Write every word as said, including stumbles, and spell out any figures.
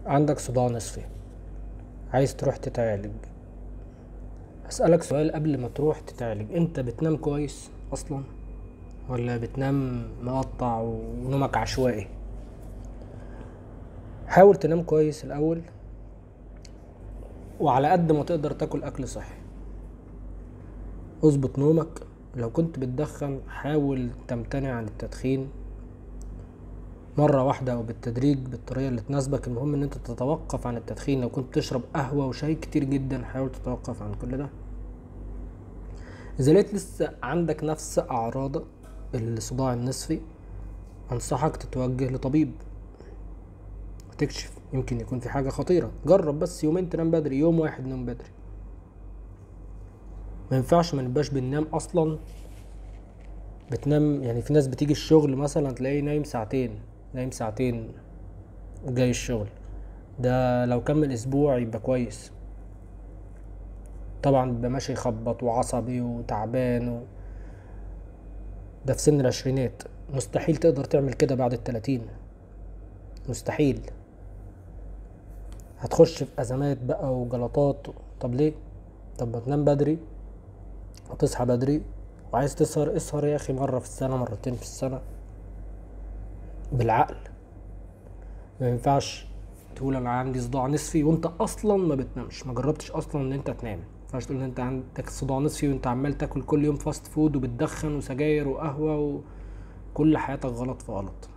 عندك صداع نصفي، عايز تروح تتعالج. اسألك سؤال قبل ما تروح تتعالج، انت بتنام كويس اصلا ولا بتنام مقطع ونومك عشوائي؟ حاول تنام كويس الاول، وعلى قد ما تقدر تاكل اكل صحي. اظبط نومك. لو كنت بتدخن حاول تمتنع عن التدخين مرة واحدة او بالتدريج بالطريقة اللي تناسبك. المهم ان انت تتوقف عن التدخين. لو كنت تشرب قهوة وشاي كتير جدا حاول تتوقف عن كل ده. اذا لقيت لسه عندك نفس اعراض الصداع النصفي انصحك تتوجه لطبيب وتكشف، يمكن يكون في حاجة خطيرة. جرب بس يومين تنام بدري، يوم واحد نوم بدري. ما ينفعش ما نبقاش بننام اصلا. بتنام يعني في ناس بتيجي الشغل مثلا تلاقيه نايم ساعتين نايم ساعتين وجاي الشغل. ده لو كمل اسبوع يبقى كويس. طبعا بيبقى ماشي يخبط وعصبي وتعبان و... ده في سن العشرينات. مستحيل تقدر تعمل كده بعد التلاتين، مستحيل. هتخش في ازمات بقى وجلطات. طب ليه؟ طب ما تنام بدري وتصحى بدري. وعايز تسهر اسهر يا اخي مرة في السنة مرتين في السنة بالعقل. ما ينفعش تقول انا عندي صداع نصفي وانت اصلا ما بتنامش، ما جربتش اصلا ان انت تنام. ما ينفعش تقول ان انت عندك صداع نصفي وانت عمال تاكل كل يوم فاست فود وبتدخن وسجاير وقهوة وكل حياتك غلط في غلط.